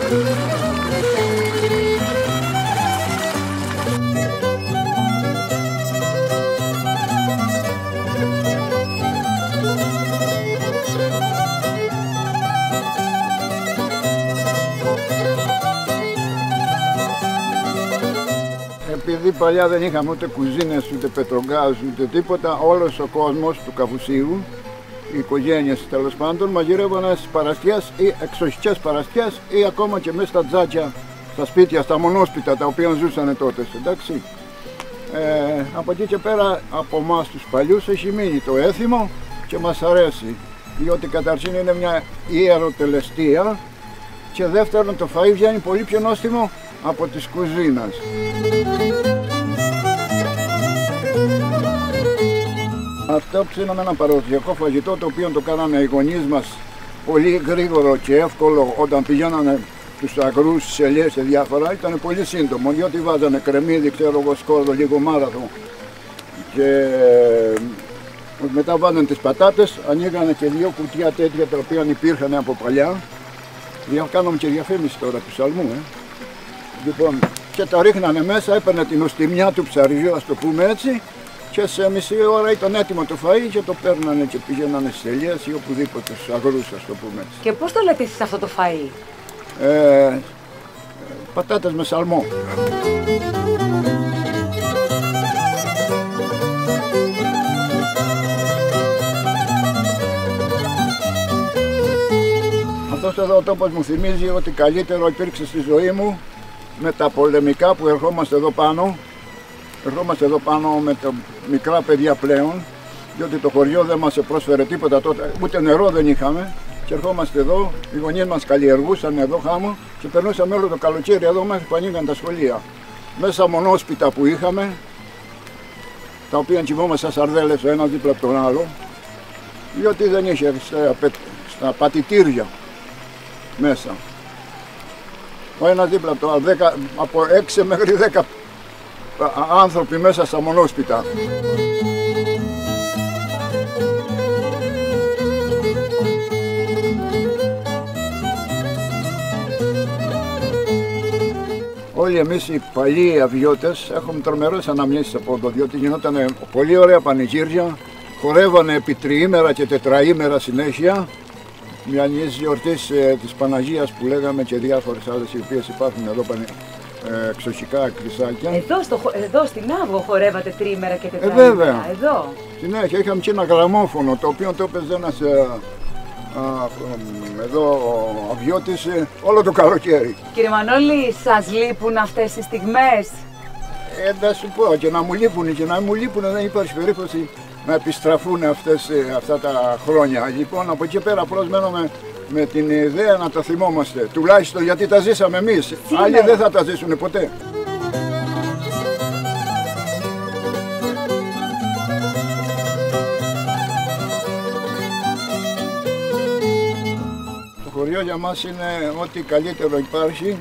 Επειδή παλιά δεν είχαμε ούτε κουζίνες, ούτε πετρογκάζ, ούτε τίποτα, όλος ο κόσμος του Καβουσίου, οι οικογένειες τέλος πάντων, μαγειρεύανε στις παραστιές ή εξοχικές παραστιές ή ακόμα και μέσα στα τζάτια, στα σπίτια, στα μονόσπιτα τα οποία ζούσαν τότε, εντάξει. Από εκεί και πέρα από εμάς τους παλιούς έχει μείνει το έθιμο και μας αρέσει, διότι καταρχήν είναι μια ιεροτελεστία και δεύτερον το φαΐ βγαίνει πολύ πιο νόστιμο από τις κουζίνας. Αυτό ψήναμε ένα παραδοσιακό φαγητό, το οποίο το κάνανε οι γονείς μας πολύ γρήγορο και εύκολο όταν πηγαίνανε τους αγρούς, στις ελιές και διάφορα. Ήταν πολύ σύντομο, διότι βάζανε κρεμμύδι, ξέρω εγώ, σκόρδο, λίγο μάραθο και μετά βάζανε τις πατάτες, ανοίγανε και δύο κουτιά τέτοια τα οποία υπήρχαν από παλιά. Κάναμε και διαφήμιση τώρα του σαλμού. Λοιπόν, και τα ρίχνανε μέσα, έπαιρνε την οστιμιά του ψαριού, ας το πούμε έτσι, και σε μισή ώρα ήταν έτοιμο το φαΐ και το παίρνανε και πηγαίνανε στις ελιές ή οπουδήποτε, στους αγρούς, ας το πούμε έτσι. Και πώς το λέτε εσείς αυτό το φαΐ? Πατάτες με σαλμό. Αυτός εδώ ο τόπος μου θυμίζει ότι καλύτερο υπήρξε στη ζωή μου με τα πολεμικά που ερχόμαστε εδώ πάνω. Ερχόμαστε εδώ πάνω με τα μικρά παιδιά πλέον, διότι το χωριό δεν μας πρόσφερε τίποτα τότε, ούτε νερό δεν είχαμε. Και ερχόμαστε εδώ, οι γονείς μας καλλιεργούσαν εδώ χάμω και περνούσαμε όλο το καλοκαίρι εδώ μέχρι που ανοίγαν τα σχολεία. Μέσα μονόσπιτα που είχαμε, τα οποία κοιμόμασταν σαν σαρδέλες ο ένας δίπλα από τον άλλο, διότι δεν είχε στα πατητήρια μέσα. Ο ένας δίπλα από το άλλο, από 6 μέχρι 10 άνθρωποι μέσα στα μονόσπιτα. Όλοι εμείς οι παλιοί αβιώτες έχουμε τρομερές αναμνήσεις από εδώ, διότι γινόταν πολύ ωραία πανηγύρια, χορεύανε επί τριήμερα και τετραήμερα συνέχεια, μιανής γιορτής της Παναγίας που λέγαμε και διάφορες άλλες οι οποίες υπάρχουν εδώ εξοχικά εκκλησάκια. Εδώ στην Άβγο χορεύατε τριήμερα και τετραήμερα? Βέβαια. Εδώ. Συνέχεια είχαμε και ένα γραμμόφωνο, το οποίο το έπαιζε ένας εδώ αβιώτης όλο το καλοκαίρι. Κύριε Μανώλη, σας λείπουν αυτές οι στιγμές? Θα σου πω, και να μου λείπουν και να μην μου λείπουν δεν υπάρχει περίπτωση να επιστραφούν αυτά τα χρόνια. Λοιπόν, από εκεί πέρα προσμένουμε με την ιδέα να τα θυμόμαστε, τουλάχιστον γιατί τα ζήσαμε εμείς. Άλλοι δεν θα τα ζήσουν ποτέ. Το χωριό για μας είναι ό,τι καλύτερο υπάρχει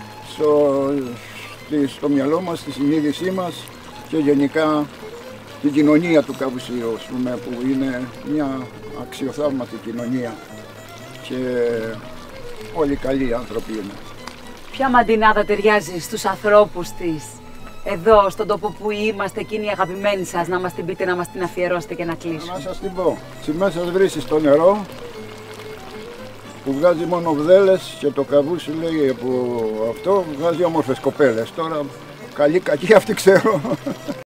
στο μυαλό μας, στη συνείδησή μας και γενικά την κοινωνία του Καβουσίου, που είναι μια αξιοθαύματη κοινωνία και όλοι καλοί άνθρωποι είναι. Ποια μαντινάδα ταιριάζει στους ανθρώπους της, εδώ στον τόπο που είμαστε, εκείνη η αγαπημένη σας, να μας την πείτε, να μας την αφιερώσετε και να κλείσουμε? Να σας την πω. Σημαία σας βρίσκει στο νερό που βγάζει μόνο βδέλες και το καβούσι λέει από αυτό βγάζει όμορφες κοπέλες. Τώρα καλή κακή αυτή ξέρω.